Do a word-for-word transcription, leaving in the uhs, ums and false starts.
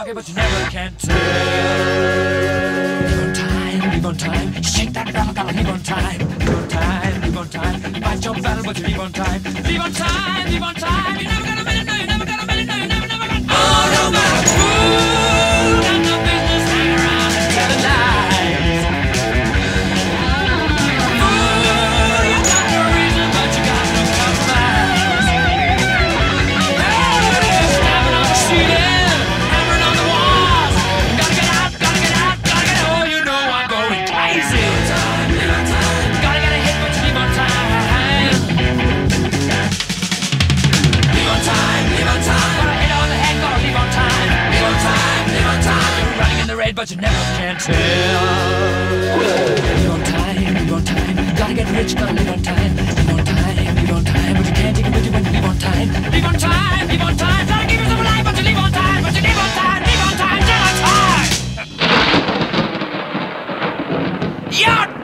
pocket, but you never can tell. Live on time, live on time. Shake that rattle, gotta live on time. Live on time, live on time. Fight your battle, but you live on time. Live on time, live on time. You never got a minute, no, you never got a minute, no, you never, never got. Oh, no matter who got no business hang around and telling lies. Fool, you got no reason, but you got no compromise. Hey, stabbing on the ceiling, hammering on the walls. Gotta get out, gotta get out, gotta get out. Oh, you know I'm going crazy. Live on time, live on time. Gotta get a hit, but you live on time. Live on time, live on time. Gotta hit on the head, gotta live on time. Live on time, live on time. You're running in the red, but you never can tell. Live on time, live on time. Gotta get rich, gotta live on time. Live on time, live on time. But you can't take it with you when you live on time. Live on time, live on time. Gotta give yourself a life, but you live on time. But you live on time, live on time, live on time. You're